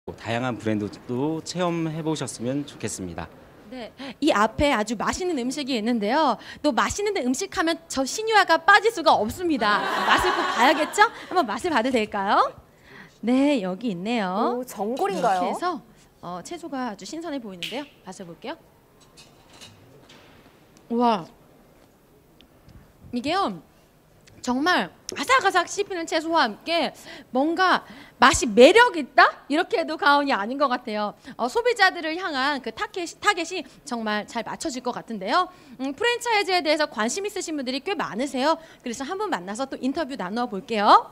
다양한 브랜드도 체험해 보셨으면 좋겠습니다. 네, 이 앞에 아주 맛있는 음식이 있는데요. 또 맛있는 음식 하면 저 신유아가 빠질 수가 없습니다. 맛을 꼭 봐야겠죠? 한번 맛을 봐도 될까요? 네, 여기 있네요. 오, 전골인가요? 이렇게 해서 채소가 아주 신선해 보이는데요. 맛을 볼게요. 우와, 이게요 정말 아삭아삭 씹히는 채소와 함께 뭔가 맛이 매력 있다? 이렇게 해도 과언이 아닌 것 같아요. 소비자들을 향한 그 타겟이 정말 잘 맞춰질 것 같은데요. 프랜차이즈에 대해서 관심 있으신 분들이 꽤 많으세요. 그래서 한 분 만나서 또 인터뷰 나누어 볼게요.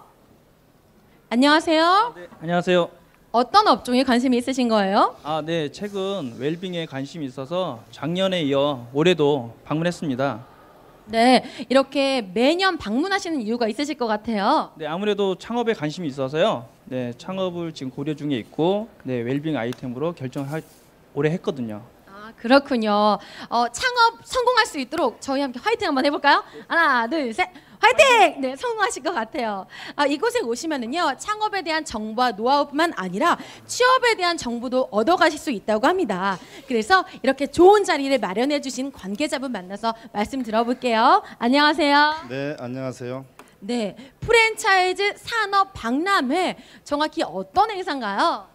안녕하세요. 네, 안녕하세요. 어떤 업종에 관심이 있으신 거예요? 네, 최근 웰빙에 관심이 있어서 작년에 이어 올해도 방문했습니다. 네, 이렇게 매년 방문하시는 이유가 있으실 것 같아요. 네, 아무래도 창업에 관심이 있어서요. 네, 창업을 지금 고려 중에 있고, 네, 웰빙 아이템으로 결정을 올해 했거든요. 아, 그렇군요. 창업 성공할 수 있도록 저희 함께 화이팅 한번 해볼까요? 하나, 둘, 셋, 화이팅! 네, 성공하실 것 같아요. 이곳에 오시면은요, 창업에 대한 정보와 노하우뿐만 아니라 취업에 대한 정보도 얻어가실 수 있다고 합니다. 그래서 이렇게 좋은 자리를 마련해주신 관계자분 만나서 말씀 들어볼게요. 안녕하세요. 네, 안녕하세요. 네, 프랜차이즈 산업 박람회 정확히 어떤 행사인가요?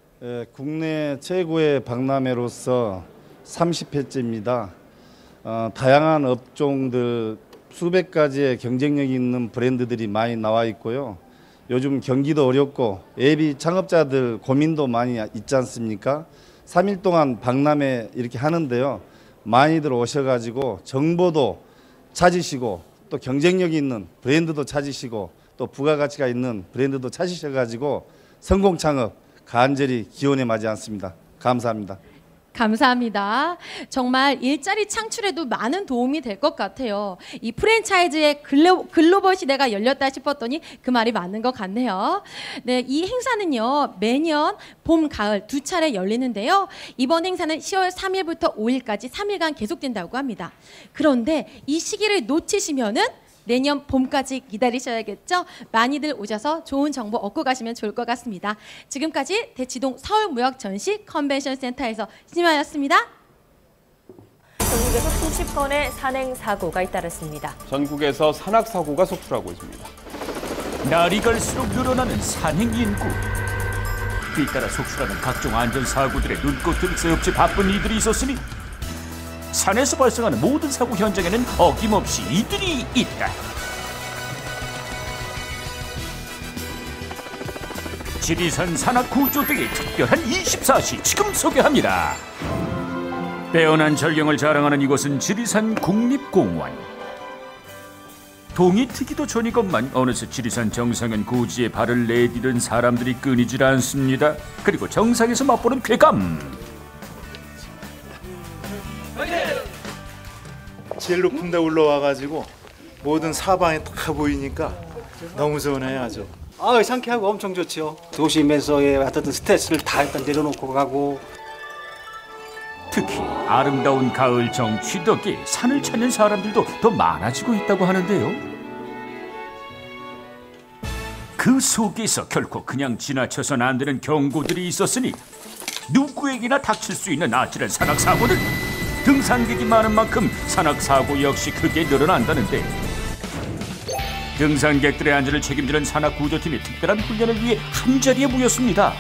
국내 최고의 박람회로서 30회째입니다. 다양한 업종들 수백 가지의 경쟁력 있는 브랜드들이 많이 나와 있고요. 요즘 경기도 어렵고 예비 창업자들 고민도 많이 있지 않습니까? 3일 동안 박람회 이렇게 하는데요. 많이들 오셔가지고 정보도 찾으시고 또 경쟁력 있는 브랜드도 찾으시고 또 부가가치가 있는 브랜드도 찾으셔가지고 성공 창업 간절히 기원에 마지 않습니다. 감사합니다. 감사합니다. 정말 일자리 창출에도 많은 도움이 될 것 같아요. 이 프랜차이즈의 글로벌 시대가 열렸다 싶었더니 그 말이 맞는 것 같네요. 네, 이 행사는요 매년 봄, 가을 두 차례 열리는데요. 이번 행사는 10월 3일부터 5일까지 3일간 계속된다고 합니다. 그런데 이 시기를 놓치시면은 내년 봄까지 기다리셔야겠죠? 많이들 오셔서 좋은 정보 얻고 가시면 좋을 것 같습니다. 지금까지 대치동 서울무역전시 컨벤션센터에서 신임하였습니다. 전국에서 수십 건의 산행사고가 잇따랐습니다. 전국에서 산악사고가 속출하고 있습니다. 날이 갈수록 늘어나는 산행 인구. 그에 따라 속출하는 각종 안전사고들의 눈꽃 들새 없이 바쁜 이들이 있었으니 산에서 발생하는 모든 사고 현장에는 어김없이 이들이 있다. 지리산 산악구조대의 특별한 24시 지금 소개합니다. 빼어난 전령을 자랑하는 이곳은 지리산 국립공원. 동이 트기도 전이건만 어느새 지리산 정상엔 고지에 발을 내디딘 사람들이 끊이질 않습니다. 그리고 정상에서 맛보는 쾌감. 제일 높은 데 올라와가지고 모든 사방이 다 보이니까 너무 좋네요. 아주 상쾌하고 엄청 좋죠. 도심에서의 어떤 스트레스를 다 일단 내려놓고 가고. 특히 아름다운 가을 정취 덕에 산을 찾는 사람들도 더 많아지고 있다고 하는데요. 그 속에서 결코 그냥 지나쳐선 안 되는 경고들이 있었으니 누구에게나 닥칠 수 있는 아찔한 산악사고들. 등산객이 많은 만큼 산악사고 역시 크게 늘어난다는데 등산객들의 안전을 책임지는 산악구조팀이 특별한 훈련을 위해 한자리에 모였습니다.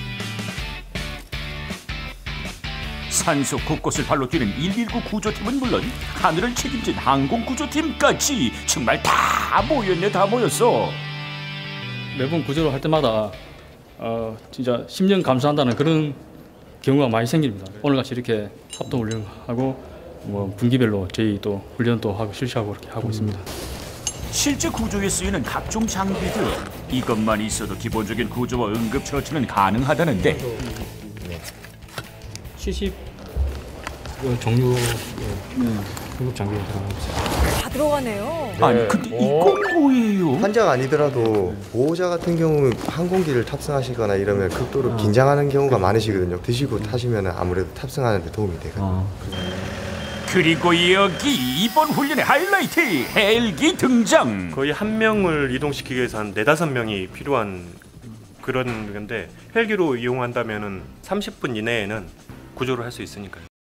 산속 곳곳을 발로 뛰는 119 구조팀은 물론 하늘을 책임진 항공구조팀까지 정말 다 모였네. 다 모였어. 매번 구조를 할 때마다 진짜 심령 감사한다는 그런 경우가 많이 생깁니다. 오늘같이 이렇게 합동훈련을 하고 분기별로 저희 또 훈련도 하고 실시하고 그렇게 하고 있습니다. 실제 구조에 쓰이는 각종 장비들 이것만 있어도 기본적인 구조와 응급처치는 가능하다는데 70 종류 응급 장비가 들어가고 있어요. 다 들어가네요. 아니 근데 이거 뭐예요? 환자가 아니더라도 보호자 같은 경우 항공기를 탑승하시거나 이러면 극도로 긴장하는 경우가 많으시거든요. 드시고 타시면 아무래도 탑승하는 데 도움이 되거든요. 그리고 여기 이번 훈련의 하이라이트 헬기 등장. 거의 한 명을 이동시키기 위해서 한 4-5명이 필요한 그런 건데 헬기로 이용한다면은 30분 이내에는 구조를 할 수 있으니까요.